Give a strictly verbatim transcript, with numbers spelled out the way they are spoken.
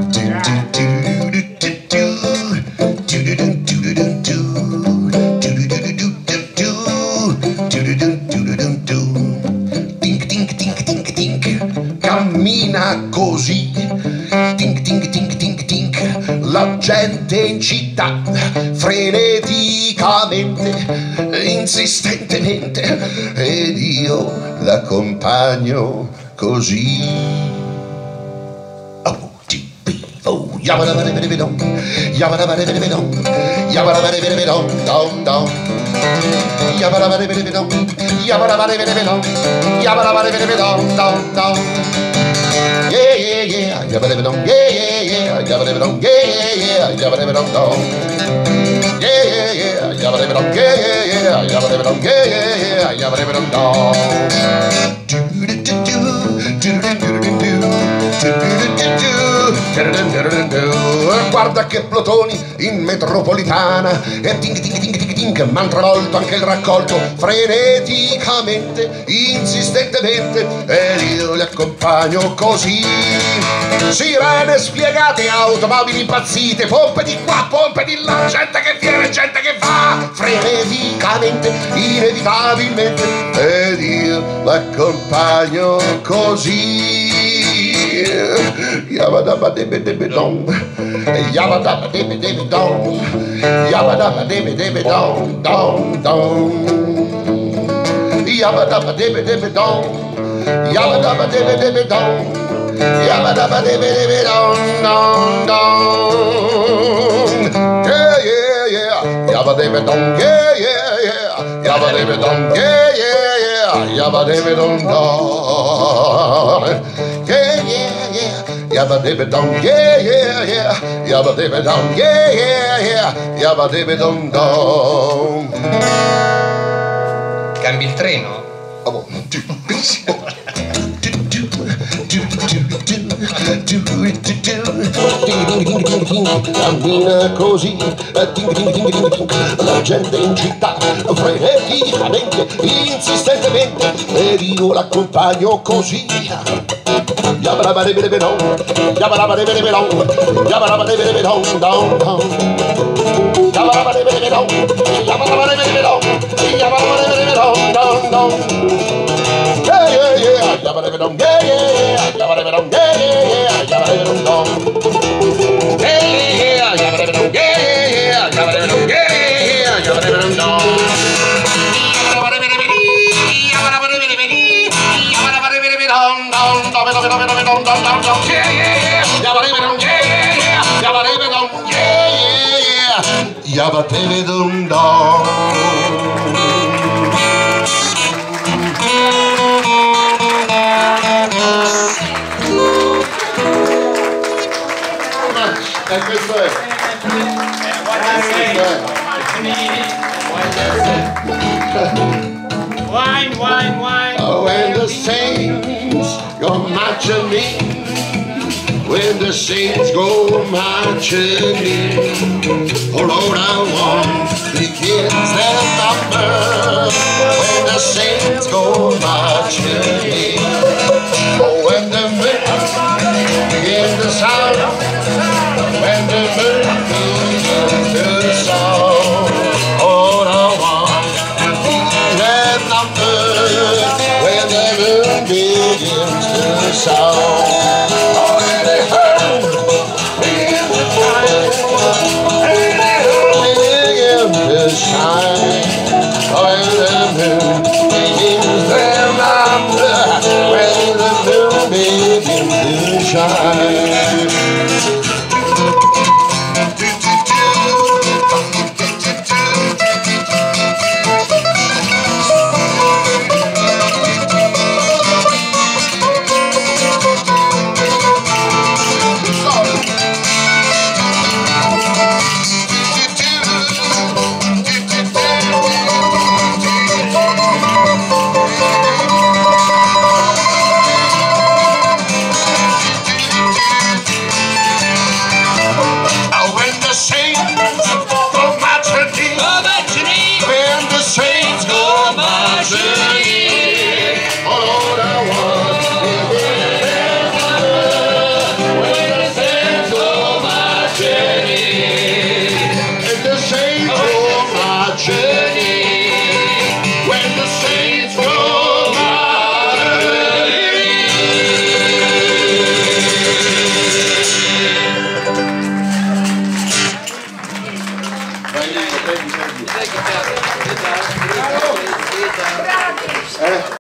Cammina così, tink tink tink tink tink, la gente in città, freneticamente, insistentemente, ed io l'accompagno così. Oh, yabba-dabba-dabba-dabba-dum, yabba-dabba-dabba-dabba-dum, yabba-dabba-dabba-dabba-dum, dum, dum. Yabba-dabba-dabba-dabba-dum, yabba-dabba-dabba-dabba-dum, yabba-dabba-dabba-dabba-dum, dum, dum. Yeah, yeah, yeah, yabba-dabba-dum, yeah, yeah, yeah, yabba-dabba-dum, yeah, yeah, yeah, yabba-dabba-dum, dum. Yeah, yeah, yeah, yabba-dabba-dum, yeah, yeah, yeah, yabba-dabba-dum, yeah, yeah, yeah, yabba-dabba-dum, dum. Guarda che plotoni in metropolitana, e ting ting ting ting ting, m'han travolto anche il raccolto, freneticamente, insistentemente, ed io li accompagno così. Sirene spiegate, automobili impazzite, pompe di qua, pompe di là, gente che viene, gente che va, freneticamente, inevitabilmente, ed io l'accompagno così. Yabba-dabba-dibba-dibba-dong, yabba-dabba-dibba-dibba-dong, yabba-dabba-dibba-dibba-dong, dong, dong. Yabba-dabba-dibba-dibba-dong, yabba-dabba-dibba-dibba-dong, yabba-dabba-dibba-dibba-dong, dong, dong. Yeah, yeah, yeah, yabba-dibba-dong, yeah, yeah, yeah, yabba-dibba-dong, yeah, yeah, yeah, yabba-dibba-dong, dong. Yeah, yeah, yeah, yabba-dibba-dong, yeah, yeah, yeah, yabba-dibba-dong, yeah, yeah, yeah, yabba-dibba-dong-dong. Cambi il treno? Oh, cammina così, la gente in città, freneticamente, insistentemente, ed io l'accompagno così. Yabba-dabba-dibba-dibba-dong, yabba-dabba-dibba-dibba-dong, yabba-dabba-dibba-dibba-dong, dong, dong. Yabba-dabba-dibba-dibba-dong, yabba-dabba-dibba-dibba-dong, yabba-dabba-dibba-dibba-dong, dong, dong. Yeah, yeah, yeah, yabba-dabba-dong, yeah, yeah, yeah, yabba-dabba-dong, yeah, yeah, yeah, yabba-dabba-dong, dong. Yeah, yeah, yeah, yabba-dabba-dong, yeah, yeah, yeah, yabba-dabba-dong, yeah, yeah, yeah, yabba-dabba-dong, dong. Yabba-dabba-dum-dum. E questo è. Wine, wine, wine. Oh, when the saints go marching in, when the saints go marching in, oh Lord, I want the kids their number. When the saints go marching in, oh, when the moon begins to sound, when the moon begins to sound, oh, I want their number. When the moon begins to sound, oh, and they heard begin to shine, and they heard begin to shine, oh, and the moon begins their number. When the moon begins to shine. Thank you, Captain. Good job. Good job. Good job. Bravi! Eh?